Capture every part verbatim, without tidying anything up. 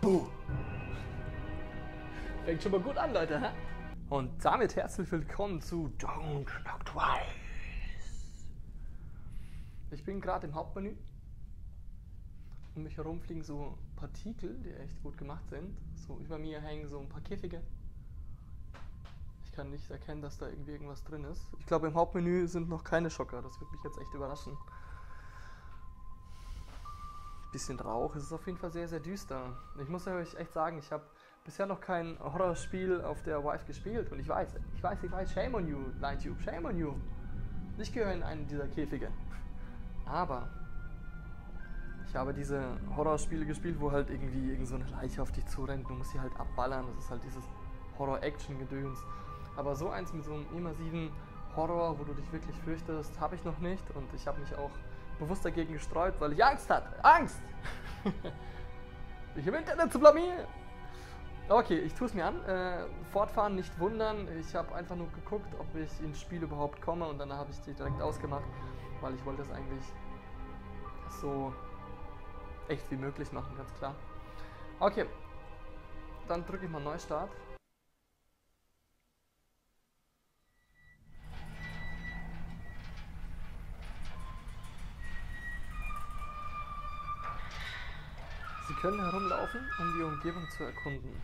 Buh. Fängt schon mal gut an, Leute, hä? Und damit herzlich willkommen zu Don't Knock Twice. Ich bin gerade im Hauptmenü. Um mich herum fliegen so Partikel, die echt gut gemacht sind. So über mir hängen so ein paar Käfige. Ich kann nicht erkennen, dass da irgendwie irgendwas drin ist. Ich glaube, im Hauptmenü sind noch keine Schocker. Das würde mich jetzt echt überraschen. Bisschen Rauch. Es ist auf jeden Fall sehr, sehr düster. Ich muss euch echt sagen, ich habe bisher noch kein Horrorspiel auf der Vive gespielt. Und ich weiß, ich weiß, ich weiß, shame on you, Linetube, shame on you. Ich gehöre in einen dieser Käfige. Aber ich habe diese Horrorspiele gespielt, wo halt irgendwie irgend so eine Leiche auf dich zurennt. Du musst sie halt abballern. Das ist halt dieses Horror-Action-Gedöns. Aber so eins mit so einem immersiven Horror, wo du dich wirklich fürchtest, habe ich noch nicht. Und ich habe mich auch bewusst dagegen gesträubt, weil ich Angst hatte. Angst! Mich im Internet zu blamieren. Okay, ich tue es mir an. Äh, fortfahren, nicht wundern. Ich habe einfach nur geguckt, ob ich ins Spiel überhaupt komme. Und dann habe ich die direkt ausgemacht, weil ich wollte es eigentlich so echt wie möglich machen, ganz klar. Okay, dann drücke ich mal Neustart. Sie können herumlaufen, um die Umgebung zu erkunden.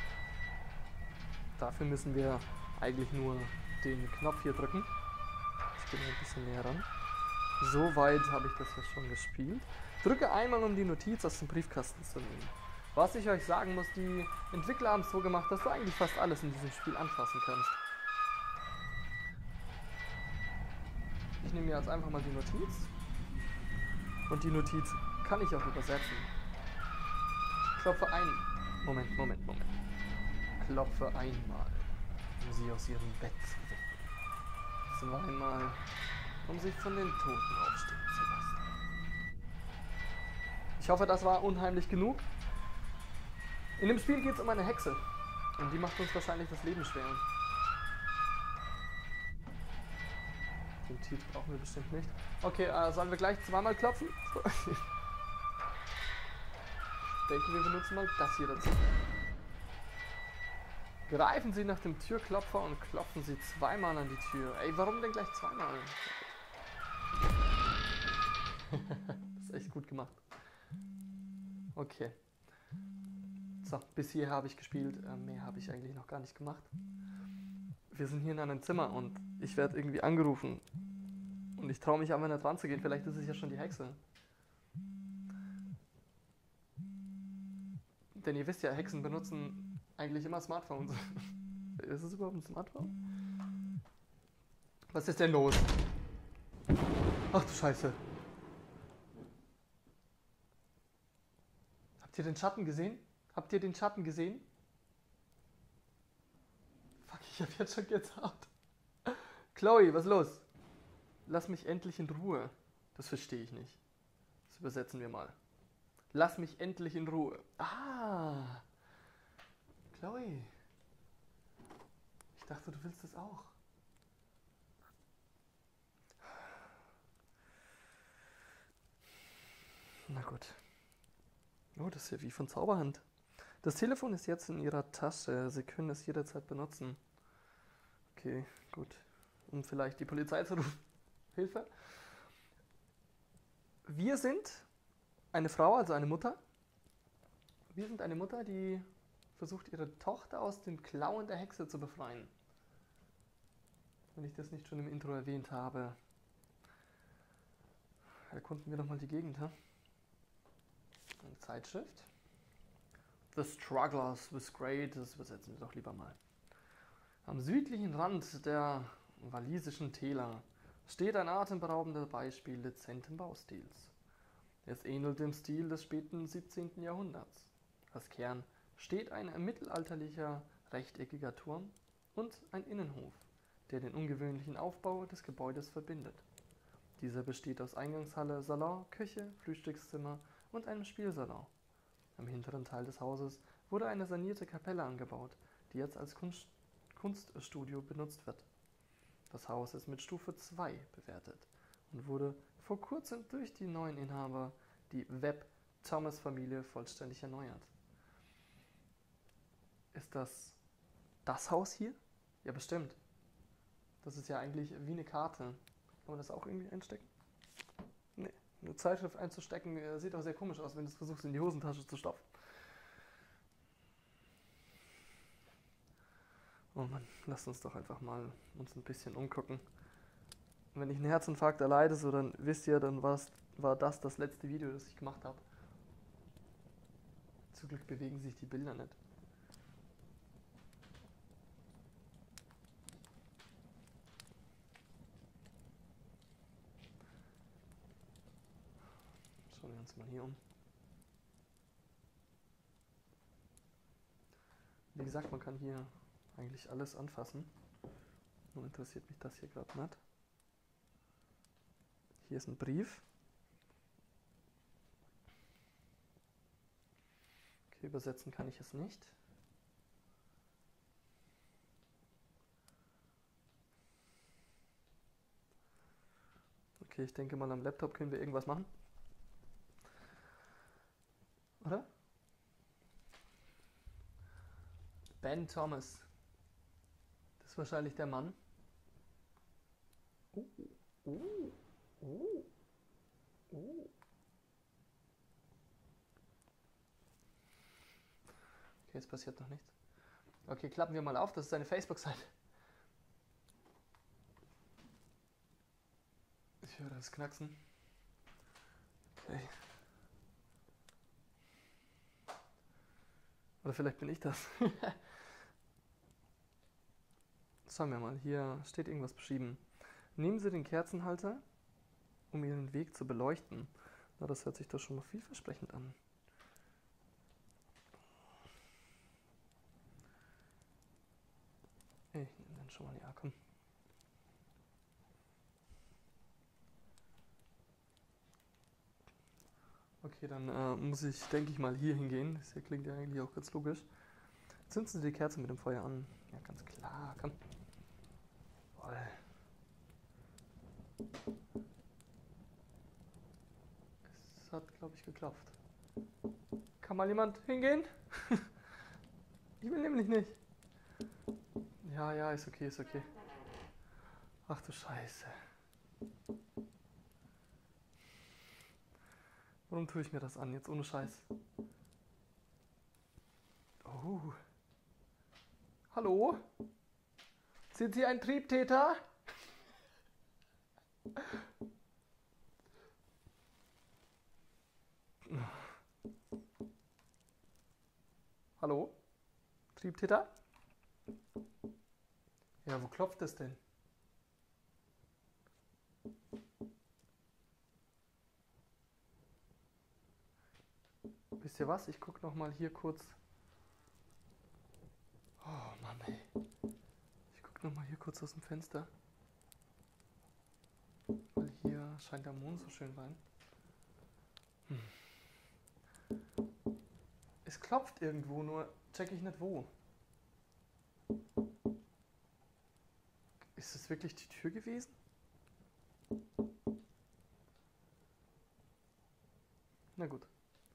Dafür müssen wir eigentlich nur den Knopf hier drücken. Ich gehe ein bisschen näher ran. So weit habe ich das ja schon gespielt. Drücke einmal, um die Notiz aus dem Briefkasten zu nehmen. Was ich euch sagen muss, die Entwickler haben es so gemacht, dass du eigentlich fast alles in diesem Spiel anfassen kannst. Ich nehme mir jetzt einfach mal die Notiz. Und die Notiz kann ich auch übersetzen. Klopfe ein. Moment, Moment, Moment. Klopfe einmal, um sie aus ihrem Bett zu wecken. Zweimal, um sie von den Toten aufstehen zu lassen. Ich hoffe, das war unheimlich genug. In dem Spiel geht es um eine Hexe. Und die macht uns wahrscheinlich das Leben schwer. Den Titel brauchen wir bestimmt nicht. Okay, äh, sollen wir gleich zweimal klopfen? Ich denke, wir benutzen mal das hier dazu. Greifen Sie nach dem Türklopfer und klopfen Sie zweimal an die Tür. Ey, warum denn gleich zweimal? Das ist echt gut gemacht. Okay. So, bis hier habe ich gespielt. Äh, mehr habe ich eigentlich noch gar nicht gemacht. Wir sind hier in einem Zimmer und ich werde irgendwie angerufen. Und ich traue mich aber nicht dran zu gehen. Vielleicht ist es ja schon die Hexe. Denn ihr wisst ja, Hexen benutzen eigentlich immer Smartphones. Ist es überhaupt ein Smartphone? Was ist denn los? Ach du Scheiße. Habt ihr den Schatten gesehen? Habt ihr den Schatten gesehen? Fuck, ich hab jetzt schon Gänsehaut. Chloe, was ist los? Lass mich endlich in Ruhe. Das verstehe ich nicht. Das übersetzen wir mal. Lass mich endlich in Ruhe. Ah. Chloe. Ich dachte, du willst das auch. Na gut. Oh, das ist ja wie von Zauberhand. Das Telefon ist jetzt in Ihrer Tasche. Sie können es jederzeit benutzen. Okay, gut. Um vielleicht die Polizei zu rufen. Hilfe. Wir sind eine Frau, also eine Mutter. Wir sind eine Mutter, die versucht, ihre Tochter aus den Klauen der Hexe zu befreien. Wenn ich das nicht schon im Intro erwähnt habe. Erkunden wir doch mal die Gegend, hä? Eine Zeitschrift. The Strugglers with Great, das übersetzen wir doch lieber mal. Am südlichen Rand der walisischen Täler steht ein atemberaubender Beispiel dezenten Baustils. Es ähnelt dem Stil des späten siebzehnten Jahrhunderts. Als Kern steht ein mittelalterlicher rechteckiger Turm und ein Innenhof, der den ungewöhnlichen Aufbau des Gebäudes verbindet. Dieser besteht aus Eingangshalle, Salon, Küche, Frühstückszimmer und einem Spielsalon. Am hinteren Teil des Hauses wurde eine sanierte Kapelle angebaut, die jetzt als Kunst Kunststudio benutzt wird. Das Haus ist mit Stufe zwei bewertet und wurde vor kurzem durch die neuen Inhaber, die Webb-Thomas-Familie, vollständig erneuert. Ist das das Haus hier? Ja, bestimmt. Das ist ja eigentlich wie eine Karte. Kann man das auch irgendwie einstecken? Nee. Eine Zeitschrift einzustecken äh, sieht auch sehr komisch aus, wenn du es versuchst in die Hosentasche zu stopfen. Oh Mann, lasst uns doch einfach mal uns ein bisschen umgucken. Wenn ich einen Herzinfarkt erleide, so dann wisst ihr, dann war's, war das das letzte Video, das ich gemacht habe. Zum Glück bewegen sich die Bilder nicht. Schauen wir uns mal hier um. Wie gesagt, man kann hier eigentlich alles anfassen. Nur interessiert mich das hier gerade nicht. Hier ist ein Brief. Okay, übersetzen kann ich es nicht. Okay, ich denke mal, am Laptop können wir irgendwas machen. Oder? Ben Thomas. Das ist wahrscheinlich der Mann. Oh, oh, oh, oh. Okay, es passiert noch nichts. Okay, klappen wir mal auf. Das ist seine Facebook-Seite. Ich höre das Knacksen. Okay. Oder vielleicht bin ich das. Schauen wir mal, hier steht irgendwas beschrieben. Nehmen Sie den Kerzenhalter, um Ihren Weg zu beleuchten. Na, das hört sich doch schon mal vielversprechend an. Hey, dann schon mal, ja, komm. Okay, dann äh, muss ich, denke ich mal, hier hingehen. Das hier klingt ja eigentlich auch ganz logisch. Zünden Sie die Kerze mit dem Feuer an. Ja, ganz klar, komm. Voll. Es hat, glaube ich, geklopft. Kann mal jemand hingehen? Ich will nämlich nicht. Ja, ja, ist okay, ist okay. Ach du Scheiße. Warum tue ich mir das an, jetzt ohne Scheiß? Oh. Hallo? Sind Sie ein Triebtäter? Hallo? Triebtäter? Ja, wo klopft es denn? Wisst ihr was? Ich gucke noch mal hier kurz. Oh Mann, ey. Ich gucke noch mal hier kurz aus dem Fenster. Weil hier scheint der Mond so schön rein. Hm. Es klopft irgendwo, nur check ich nicht wo. Ist es wirklich die Tür gewesen? Na gut.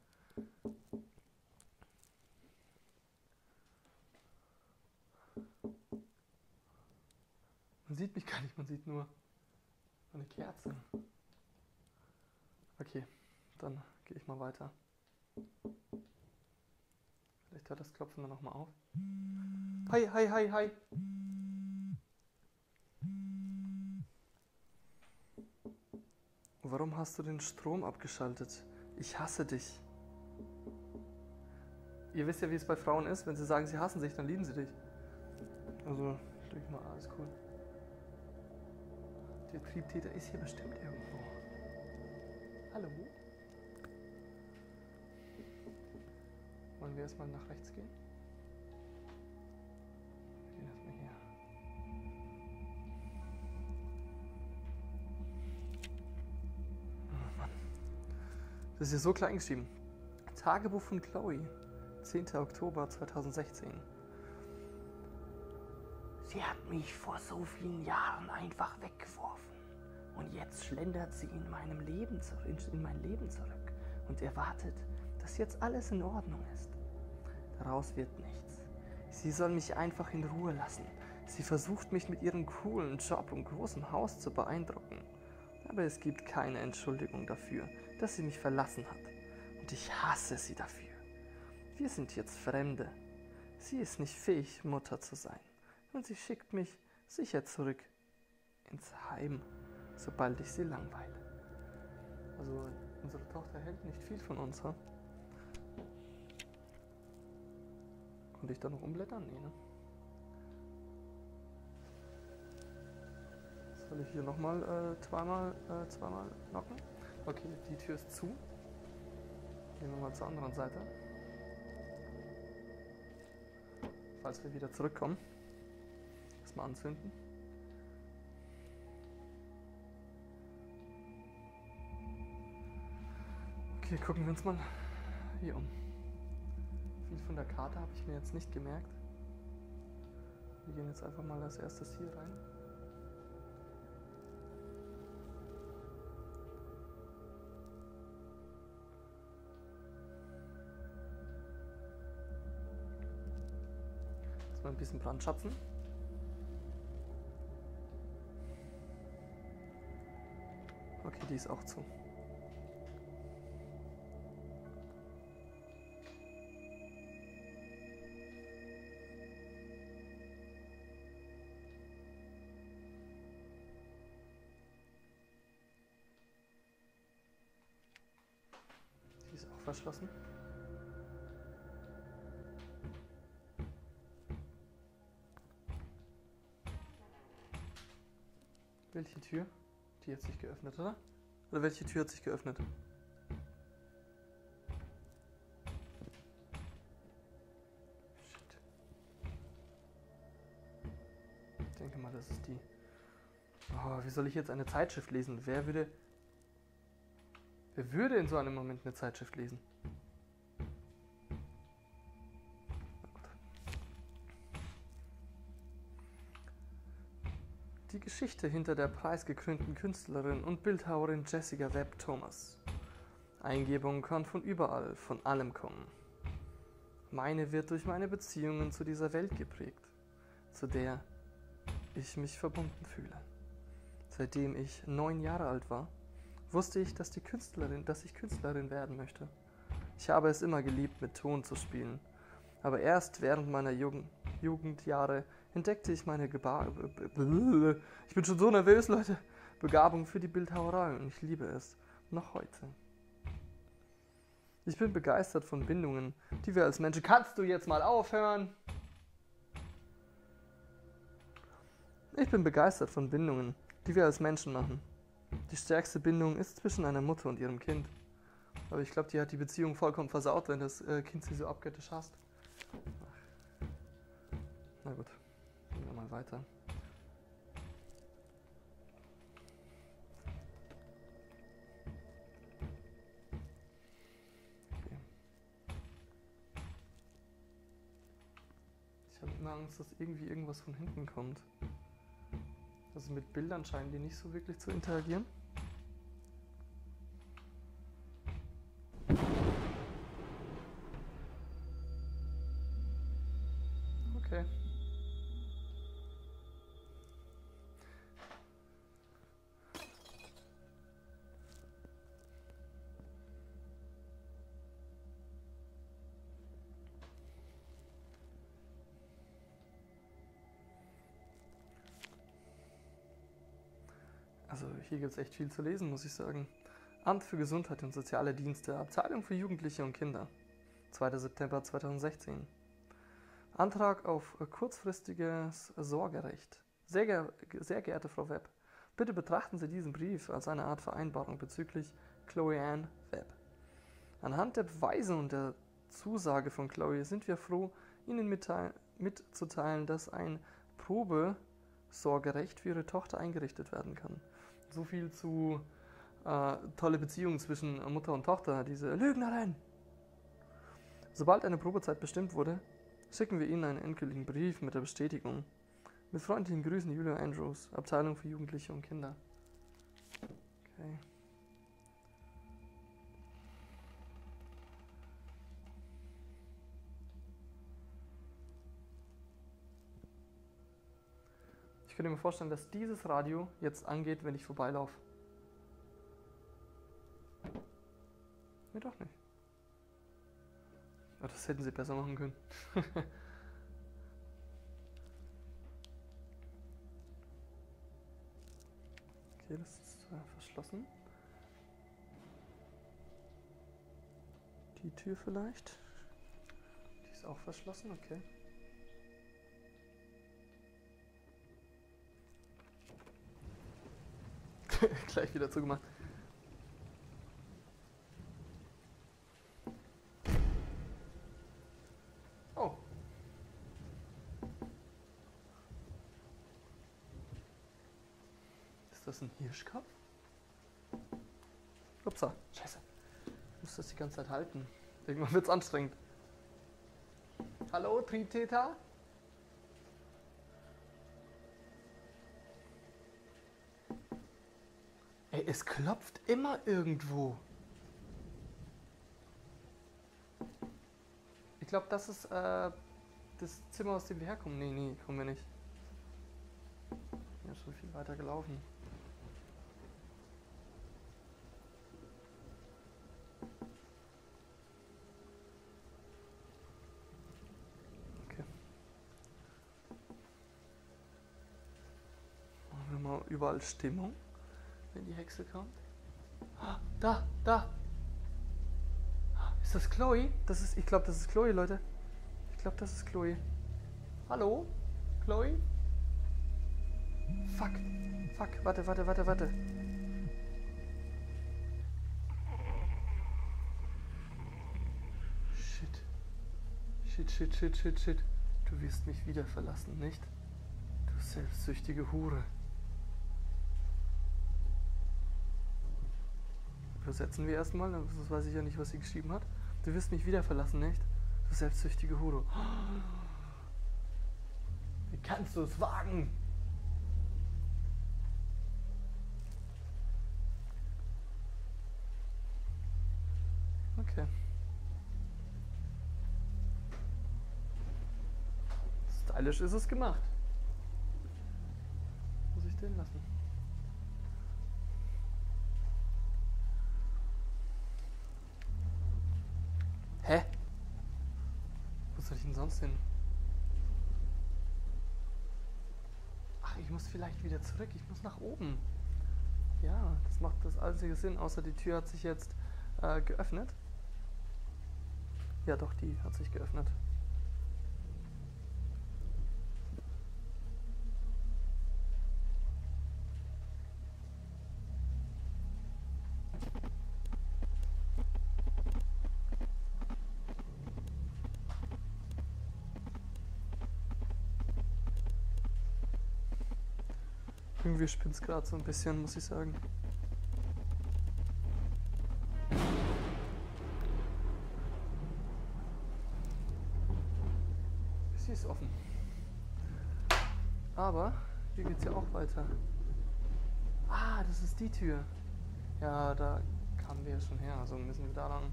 Man sieht mich gar nicht, man sieht nur eine Kerze. Okay, dann gehe ich mal weiter. Vielleicht hört das Klopfen dann nochmal auf. Hi, hi, hi, hi. Warum hast du den Strom abgeschaltet? Ich hasse dich. Ihr wisst ja, wie es bei Frauen ist. Wenn sie sagen, sie hassen sich, dann lieben sie dich. Also, denke ich mal, alles cool. Der Triebtäter ist hier bestimmt irgendwo. Hallo? Wollen wir erstmal nach rechts gehen? Wir gehen erstmal hier. Oh Mann. Das ist hier so klein geschrieben. Tagebuch von Chloe. zehnter Oktober zweitausendsechzehn. Sie hat mich vor so vielen Jahren einfach weggeworfen. Und jetzt schlendert sie in meinem Leben zurück, in mein Leben zurück und erwartet, dass jetzt alles in Ordnung ist. Daraus wird nichts. Sie soll mich einfach in Ruhe lassen. Sie versucht mich mit ihrem coolen Job und großem Haus zu beeindrucken. Aber es gibt keine Entschuldigung dafür, dass sie mich verlassen hat. Und ich hasse sie dafür. Wir sind jetzt Fremde. Sie ist nicht fähig, Mutter zu sein. Und sie schickt mich sicher zurück ins Heim, sobald ich sie langweile. Also, unsere Tochter hält nicht viel von uns, ha? Konnte ich da noch umblättern? Nee, ne? Soll ich hier nochmal äh, zweimal, äh, zweimal knocken? Okay, die Tür ist zu. Gehen wir mal zur anderen Seite. Falls wir wieder zurückkommen. Erstmal anzünden. Okay, gucken wir uns mal hier um. Viel von der Karte habe ich mir jetzt nicht gemerkt. Wir gehen jetzt einfach mal als erstes hier rein. Jetzt mal ein bisschen brandschatzen. Okay, die ist auch zu. Die ist auch verschlossen. Welche Tür? Die hat sich geöffnet, oder? Oder welche Tür hat sich geöffnet? Shit. Ich denke mal, das ist die. Oh, wie soll ich jetzt eine Zeitschrift lesen? Wer würde. Wer würde in so einem Moment eine Zeitschrift lesen? Die Geschichte hinter der preisgekrönten Künstlerin und Bildhauerin Jessica Webb Thomas. Eingebung kann von überall, von allem kommen. Meine wird durch meine Beziehungen zu dieser Welt geprägt, zu der ich mich verbunden fühle. Seitdem ich neun Jahre alt war, wusste ich, dass, die Künstlerin, dass ich Künstlerin werden möchte. Ich habe es immer geliebt, mit Ton zu spielen. Aber erst während meiner Jugend, Jugendjahre entdeckte ich meine Geba ich bin schon so nervös, Leute. Begabung für die Bildhauerei und ich liebe es. Noch heute. Ich bin begeistert von Bindungen, die wir als Menschen... Kannst du jetzt mal aufhören? Ich bin begeistert von Bindungen, die wir als Menschen machen. Die stärkste Bindung ist zwischen einer Mutter und ihrem Kind. Aber ich glaube, die hat die Beziehung vollkommen versaut, wenn das äh, Kind sie so abgöttisch hasst. Na gut, gehen wir mal weiter. Okay. Ich habe immer Angst, dass irgendwie irgendwas von hinten kommt. Also mit Bildern scheinen die nicht so wirklich zu interagieren. Okay. Also hier gibt es echt viel zu lesen, muss ich sagen. Amt für Gesundheit und Soziale Dienste, Abteilung für Jugendliche und Kinder. zweiter September zweitausendsechzehn. Antrag auf kurzfristiges Sorgerecht. Sehr, ge sehr geehrte Frau Webb, bitte betrachten Sie diesen Brief als eine Art Vereinbarung bezüglich Chloe Ann Webb. Anhand der Beweise und der Zusage von Chloe sind wir froh, Ihnen mitzuteilen, dass ein Probesorgerecht für Ihre Tochter eingerichtet werden kann. So viel zu äh, tolle Beziehungen zwischen Mutter und Tochter, diese Lügnerin. Sobald eine Probezeit bestimmt wurde, schicken wir Ihnen einen endgültigen Brief mit der Bestätigung. Mit freundlichen Grüßen, Julia Andrews, Abteilung für Jugendliche und Kinder. Okay. könnte mir vorstellen, dass dieses Radio jetzt angeht, wenn ich vorbeilaufe. Nee, doch nicht. Oh, das hätten sie besser machen können. Okay, das ist äh, verschlossen. Die Tür vielleicht. Die ist auch verschlossen, okay. Gleich wieder zugemacht. Oh. Ist das ein Hirschkopf? Upsa, scheiße. Ich muss das die ganze Zeit halten. Irgendwann wird's anstrengend. Hallo, Triebtäter? Ey, es klopft immer irgendwo. Ich glaube, das ist äh, das Zimmer, aus dem wir herkommen. Nee, nee, kommen wir nicht. Ja, schon viel weiter gelaufen. Okay. Machen wir mal überall Stimmung, wenn die Hexe kommt. Ah, da, da. Ist das Chloe? Das ist, ich glaube, das ist Chloe, Leute. Ich glaube, das ist Chloe. Hallo? Chloe? Fuck. Fuck. Warte, warte, warte, warte. Shit. Shit, shit, shit, shit, shit. Du wirst mich wieder verlassen, nicht? Du selbstsüchtige Hure. Übersetzen wir erstmal, das weiß ich ja nicht, was sie geschrieben hat. Du wirst mich wieder verlassen, nicht? Du selbstsüchtige Hure. Wie kannst du es wagen? Okay. Stylisch ist es gemacht. Muss ich den lassen. Hä? Wo soll ich denn sonst hin? Ach, ich muss vielleicht wieder zurück. Ich muss nach oben. Ja, das macht das einzige Sinn, außer die Tür hat sich jetzt äh, geöffnet. Ja, doch, die hat sich geöffnet. Irgendwie spinnt es gerade so ein bisschen, muss ich sagen. Sie ist offen. Aber hier geht es ja auch weiter. Ah, das ist die Tür. Ja, da kamen wir ja schon her, also müssen wir da lang.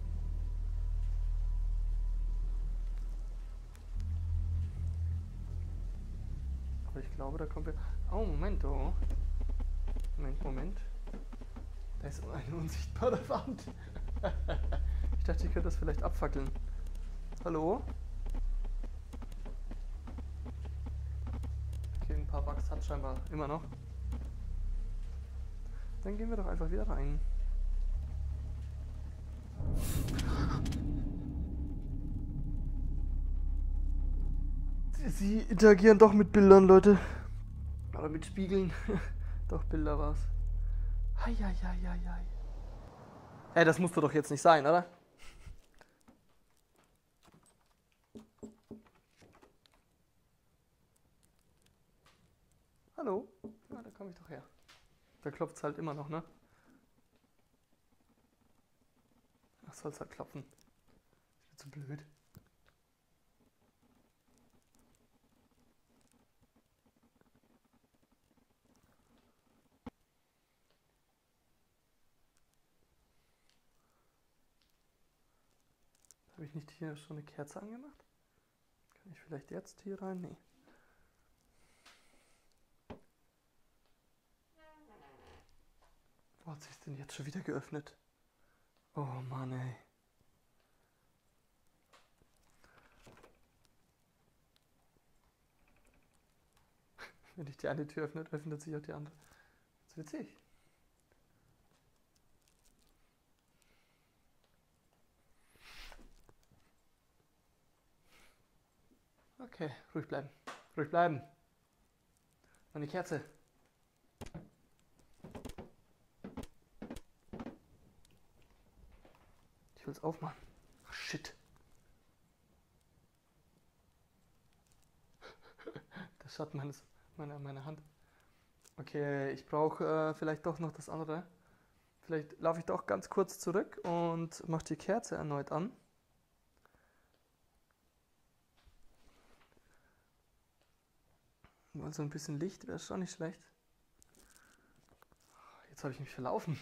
Aber ich glaube, da kommen wir... Oh, Moment, oh. Moment, Moment. Da ist eine unsichtbare Wand. Ich dachte, ich könnte das vielleicht abfackeln. Hallo? Okay, ein paar Bugs hat scheinbar immer noch. Dann gehen wir doch einfach wieder rein. Sie interagieren doch mit Bildern, Leute. Oder mit Spiegeln. Doch, Bilder war's. Heieieiei. Ey, das musste doch jetzt nicht sein, oder? Hallo? Ja, da komme ich doch her. Da klopft's halt immer noch, ne? Ach, soll's halt klopfen. Ich bin zu blöd. Habe ich nicht hier schon eine Kerze angemacht? Kann ich vielleicht jetzt hier rein? Nee. Wo hat sich denn jetzt schon wieder geöffnet? Oh Mann, ey. Wenn ich die eine Tür öffne, öffnet sich auch die andere. Das ist witzig. Okay, ruhig bleiben. Ruhig bleiben. Meine Kerze. Ich will es aufmachen. Ach, shit. Der Schatten meines, meiner, meiner Hand. Okay, ich brauche äh, vielleicht doch noch das andere. Vielleicht laufe ich doch ganz kurz zurück und mache die Kerze erneut an. Weil so ein bisschen Licht wäre schon nicht schlecht. Jetzt habe ich mich verlaufen.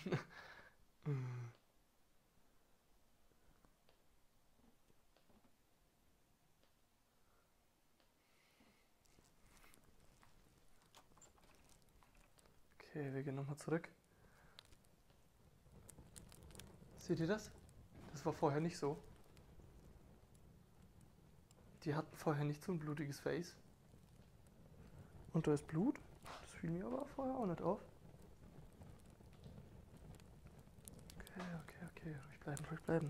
Okay, wir gehen nochmal zurück. Seht ihr das? Das war vorher nicht so. Die hatten vorher nicht so ein blutiges Face. Und da ist Blut. Das fiel mir aber vorher auch nicht auf. Okay, okay, okay. Ruhig bleiben, ruhig bleiben.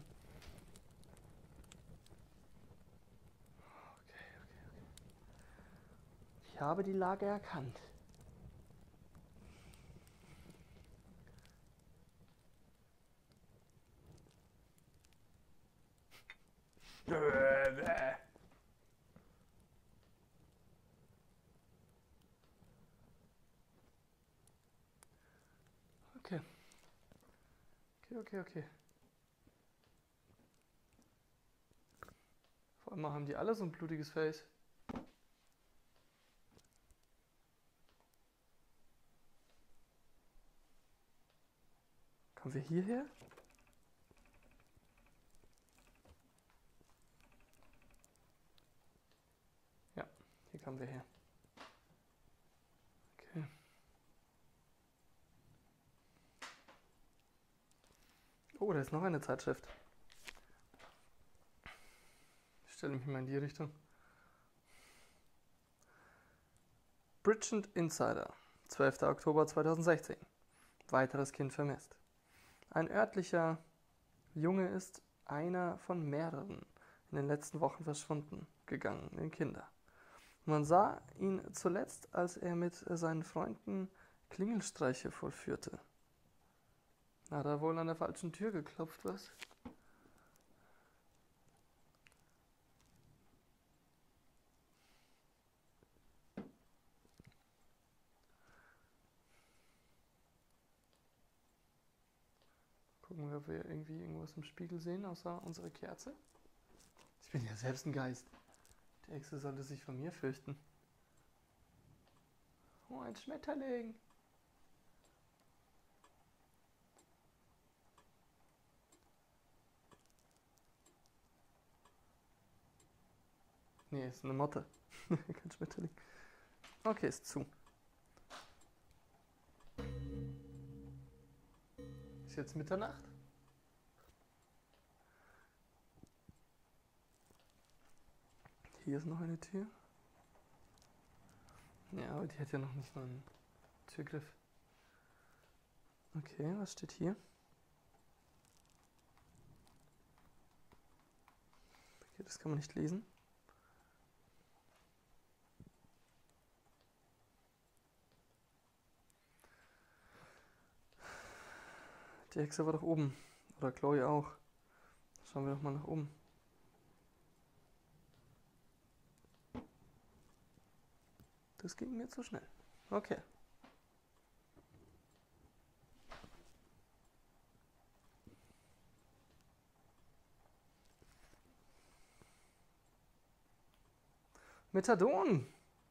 Okay, okay, okay. Ich habe die Lage erkannt. Okay. Okay, okay, okay. Vor allem haben die alle so ein blutiges Face. Kommen wir hierher? Ja, hier kommen wir her. Okay. Oh, da ist noch eine Zeitschrift. Ich stelle mich mal in die Richtung. Bridgend Insider, zwölfter Oktober zweitausendsechzehn. Weiteres Kind vermisst. Ein örtlicher Junge ist einer von mehreren in den letzten Wochen verschwunden gegangenen Kinder. Man sah ihn zuletzt, als er mit seinen Freunden Klingelstreiche vollführte. Hat er wohl an der falschen Tür geklopft, was? Gucken wir, ob wir irgendwie irgendwas im Spiegel sehen, außer unsere Kerze. Ich bin ja selbst ein Geist. Die Hexe sollte sich von mir fürchten. Oh, ein Schmetterling. Nee, ist eine Motte. Kein Schmetterling. Okay, ist zu. Ist jetzt Mitternacht? Hier ist noch eine Tür. Ja, aber die hat ja noch nicht mal einen Türgriff. Okay, was steht hier? Okay, das kann man nicht lesen. Die Hexe war doch oben. Oder Chloe auch. Schauen wir doch mal nach oben. Das ging mir zu schnell. Okay. Methadon.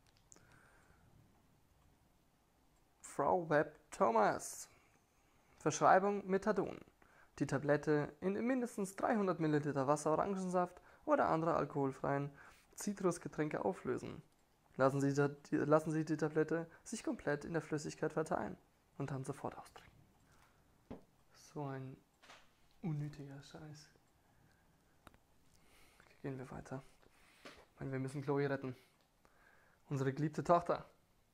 Frau Webb Thomas. Verschreibung Methadon. Die Tablette in mindestens dreihundert Milliliter Wasser, Orangensaft oder andere alkoholfreien Zitrusgetränke auflösen. Lassen Sie, die, lassen Sie die Tablette sich komplett in der Flüssigkeit verteilen und dann sofort austrinken. So ein unnötiger Scheiß. Okay, gehen wir weiter. Ich meine, wir müssen Chloe retten. Unsere geliebte Tochter.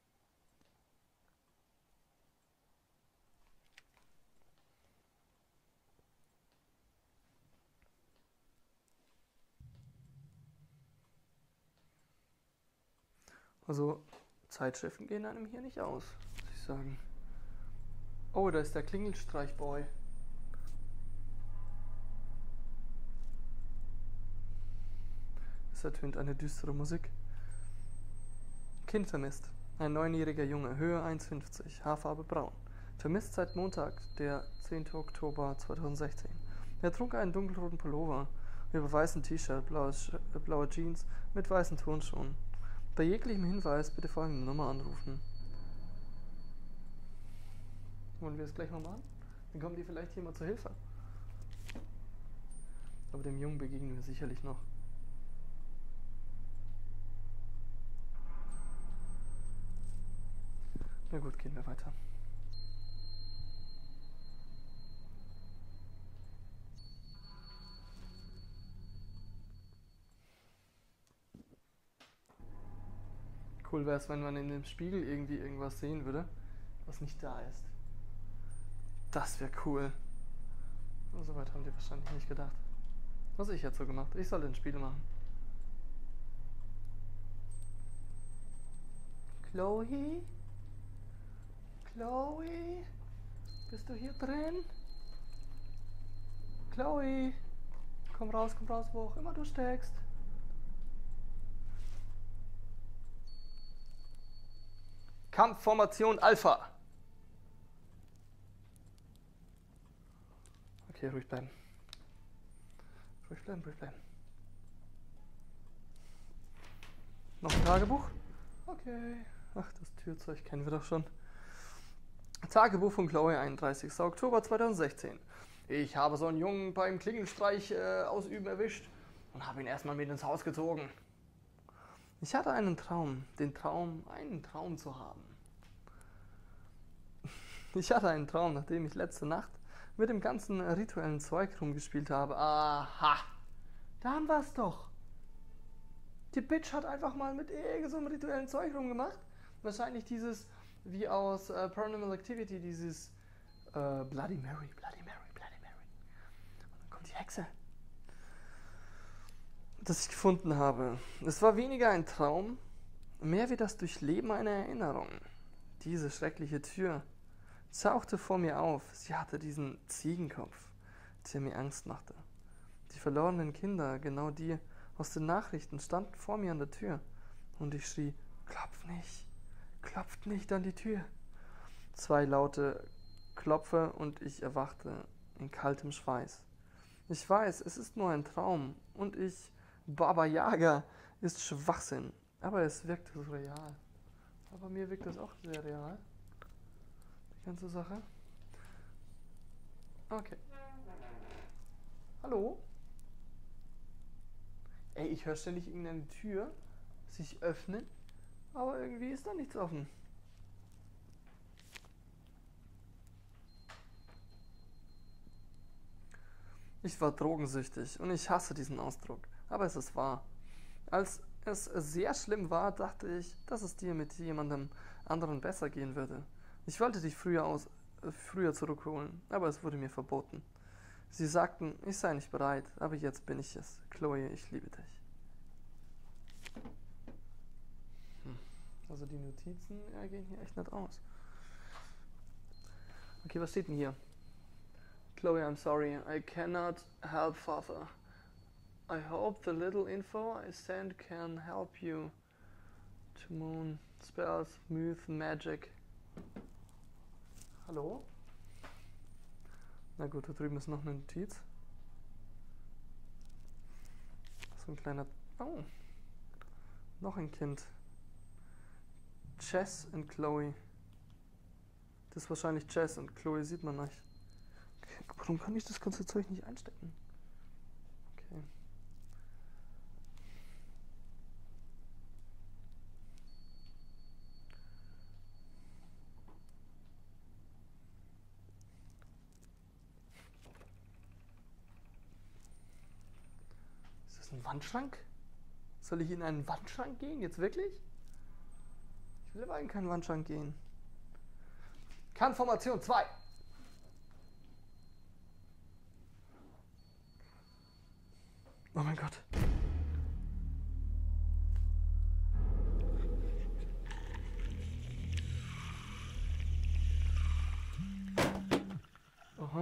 Also, Zeitschriften gehen einem hier nicht aus, muss ich sagen. Oh, da ist der Klingelstreichboy. Es ertönt eine düstere Musik. Kind vermisst. Ein neunjähriger Junge, Höhe eins Komma fünfzig, Haarfarbe braun. Vermisst seit Montag, der zehnten Oktober zweitausendsechzehn. Er trug einen dunkelroten Pullover über weißem T-Shirt, blaue, äh, blaue Jeans mit weißen Turnschuhen. Bei jeglichem Hinweis bitte folgende Nummer anrufen. Wollen wir es gleich mal machen? Dann kommen die vielleicht hier mal zur Hilfe. Aber dem Jungen begegnen wir sicherlich noch. Na gut, gehen wir weiter. Cool wäre es, wenn man in dem Spiegel irgendwie irgendwas sehen würde, was nicht da ist. Das wäre cool. Aber so weit haben die wahrscheinlich nicht gedacht. Was habe ich jetzt so gemacht? Ich soll ein Spiel machen. Chloe? Chloe? Bist du hier drin? Chloe? Komm raus, komm raus, wo auch immer du steckst. Kampfformation Alpha. Okay, ruhig bleiben. Ruhig bleiben, ruhig bleiben. Noch ein Tagebuch? Okay. Ach, das Türzeug kennen wir doch schon. Tagebuch von Chloe, einunddreißigster Oktober zweitausendsechzehn. Ich habe so einen Jungen beim Klingelstreich äh, ausüben erwischt und habe ihn erstmal mit ins Haus gezogen. Ich hatte einen Traum, den Traum, einen Traum zu haben. Ich hatte einen Traum, nachdem ich letzte Nacht mit dem ganzen rituellen Zeug rumgespielt habe. Aha, da haben wir es doch. Die Bitch hat einfach mal mit irgend so einem rituellen Zeug rumgemacht. Wahrscheinlich dieses, wie aus äh, Paranormal Activity, dieses äh, Bloody Mary, Bloody Mary, Bloody Mary. Und dann kommt die Hexe. Das ich gefunden habe. Es war weniger ein Traum, mehr wie das Durchleben einer Erinnerung. Diese schreckliche Tür tauchte vor mir auf. Sie hatte diesen Ziegenkopf, der mir Angst machte. Die verlorenen Kinder, genau die aus den Nachrichten, standen vor mir an der Tür. Und ich schrie, klopf nicht, klopft nicht an die Tür. Zwei laute Klopfe und ich erwachte in kaltem Schweiß. Ich weiß, es ist nur ein Traum und ich, Baba Yaga, ist Schwachsinn. Aber es wirkt so real. Aber mir wirkt das auch sehr real. Die ganze Sache. Okay. Hallo? Ey, ich höre ständig irgendeine Tür sich öffnen, aber irgendwie ist da nichts offen. Ich war drogensüchtig und ich hasse diesen Ausdruck, aber es ist wahr. Als es sehr schlimm war, dachte ich, dass es dir mit jemandem anderen besser gehen würde. Ich wollte dich früher, aus, äh, früher zurückholen, aber es wurde mir verboten. Sie sagten, ich sei nicht bereit, aber jetzt bin ich es. Chloe, ich liebe dich. Hm. Also die Notizen ja, gehen hier echt nicht aus. Okay, was steht denn hier? Chloe, I'm sorry, I cannot help Father. I hope the little info I sent can help you. To moon, spells, myth, magic. Hallo? Na gut, da drüben ist noch eine Notiz. So ein kleiner... Oh. Noch ein Kind. Jess und Chloe. Das ist wahrscheinlich Jess und Chloe sieht man nicht. Okay, warum kann ich das ganze Zeug nicht einstecken? Okay. ist ein Wandschrank? Soll ich in einen Wandschrank gehen? Jetzt wirklich? Ich will aber in keinen Wandschrank gehen. Kernformation zwei. Oh mein Gott. Aha.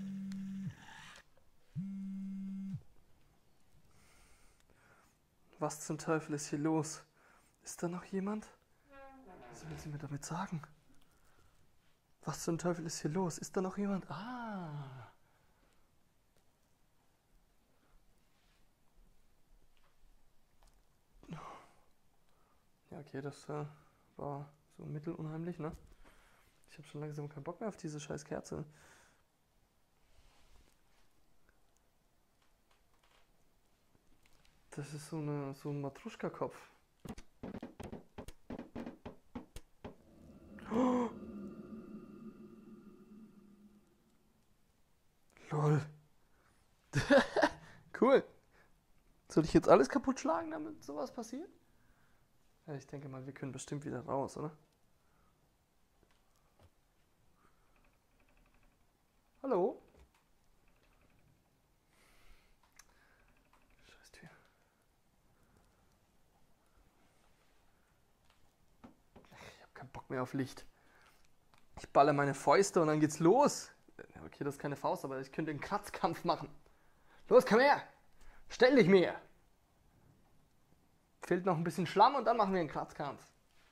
Was zum Teufel ist hier los? Ist da noch jemand? Was will sie mir damit sagen? Was zum Teufel ist hier los? Ist da noch jemand? Ah. Ja, okay, das äh, war so mittelunheimlich, ne? Ich habe schon langsam keinen Bock mehr auf diese scheiß Kerze. Das ist so, eine, so ein Matruschka-Kopf. Oh. Lol. Cool. Soll ich jetzt alles kaputt schlagen, damit sowas passiert? Ja, ich denke mal, wir können bestimmt wieder raus, oder? Hallo? Scheiß Tür. Ich hab keinen Bock mehr auf Licht. Ich balle meine Fäuste und dann geht's los. Okay, das ist keine Faust, aber ich könnte einen Kratzkampf machen. Los, komm her! Stell dich mir! Fehlt noch ein bisschen Schlamm und dann machen wir einen Kratzkampf.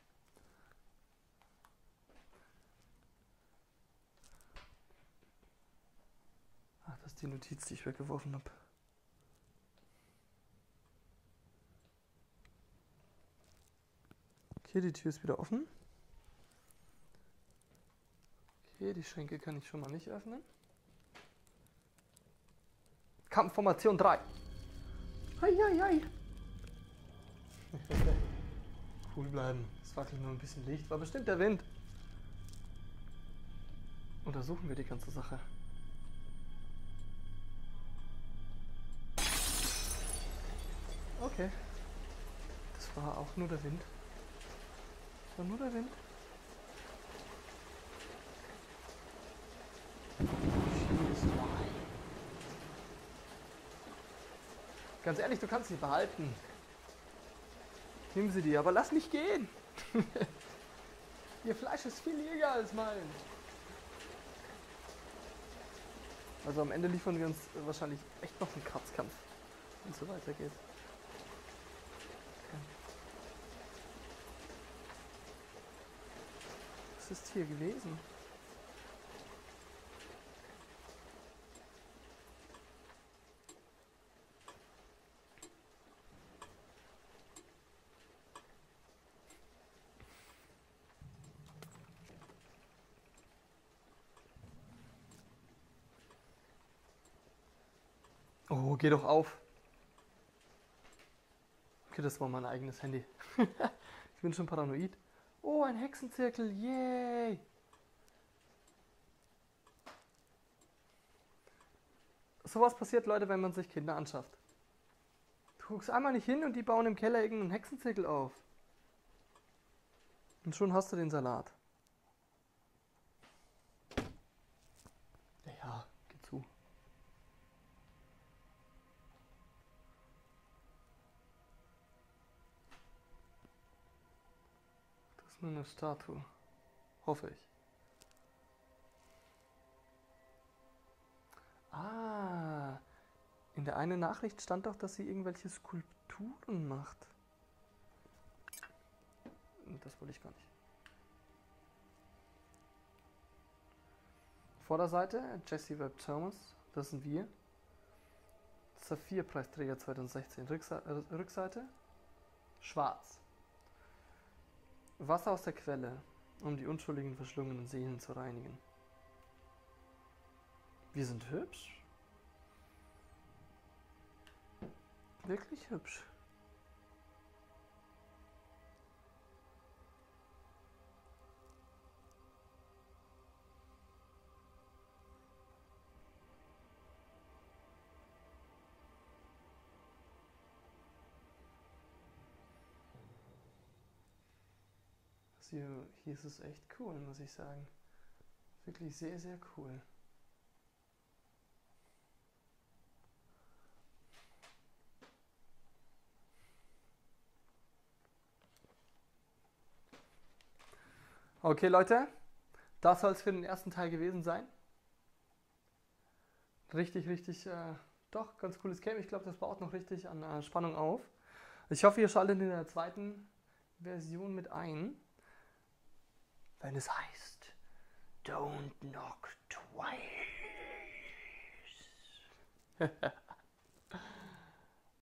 Ach, das ist die Notiz, die ich weggeworfen habe. Okay, die Tür ist wieder offen. Okay, die Schränke kann ich schon mal nicht öffnen. Kampfformation drei. Hei, hei, hei. Cool bleiben. Es wackelt nur ein bisschen Licht. War bestimmt der Wind. Untersuchen wir die ganze Sache. Okay. Das war auch nur der Wind. Das war nur der Wind. Ganz ehrlich, du kannst sie behalten. Nimm sie dir, aber lass mich gehen. Ihr Fleisch ist viel jäger als mein. Also am Ende liefern wir uns wahrscheinlich echt noch einen Kratzkampf, wenn es so weitergeht. Okay. Was ist hier gewesen? Oh, geh doch auf. Okay, das war mein eigenes Handy. Ich bin schon paranoid. Oh, ein Hexenzirkel. Yay. Sowas passiert, Leute, wenn man sich Kinder anschafft. Du guckst einmal nicht hin und die bauen im Keller irgendeinen Hexenzirkel auf. Und schon hast du den Salat. Ja, ja, geh zu. Das ist nur eine Statue. Hoffe ich. Ah, in der einen Nachricht stand doch, dass sie irgendwelche Skulpturen macht. Das wollte ich gar nicht. Vorderseite, Jesse Webb Thomas, das sind wir. Saphir-Preisträger zweitausendsechzehn. Rückse äh, Rückseite, schwarz. Wasser aus der Quelle, um die unschuldigen verschlungenen Seelen zu reinigen. Wir sind hübsch. Wirklich hübsch. hier, hier ist es echt cool, muss ich sagen. Wirklich sehr, sehr cool. Okay, Leute, das soll es für den ersten Teil gewesen sein. Richtig, richtig, äh, doch, ganz cooles Game. Ich glaube, das baut noch richtig an äh, Spannung auf. Ich hoffe, ihr schaltet in der zweiten Version mit ein, wenn es heißt, Don't knock twice.